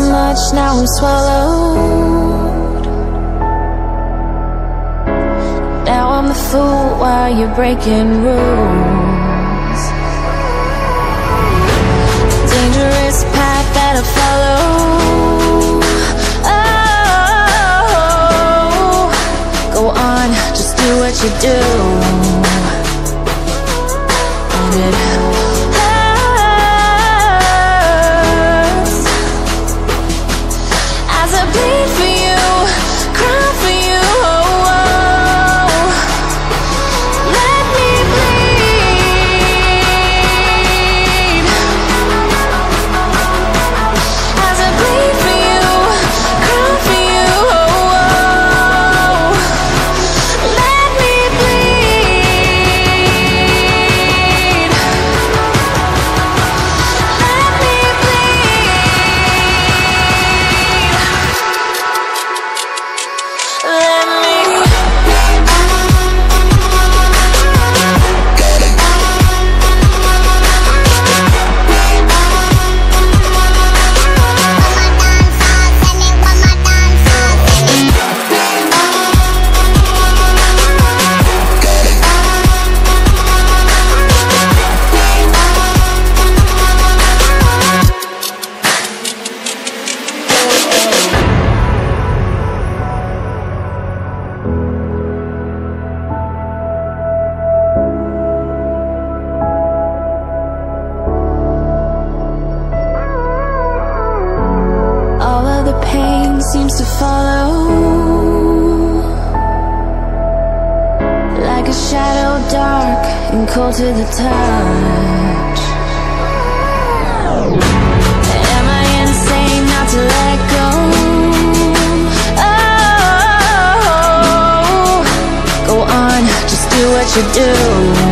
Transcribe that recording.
much, now I'm swallowed. Now I'm the fool while you're breaking rules. Dangerous path that I follow. Oh, go on, just do what you do. And it hurts as I bleed for you, cry for you. Oh, oh. Let me bleed as I bleed for you, cry for you. Oh, oh. Let me bleed. Let me seems to follow like a shadow, dark and cold to the touch. Am I insane not to let go? Oh, go on, just do what you do.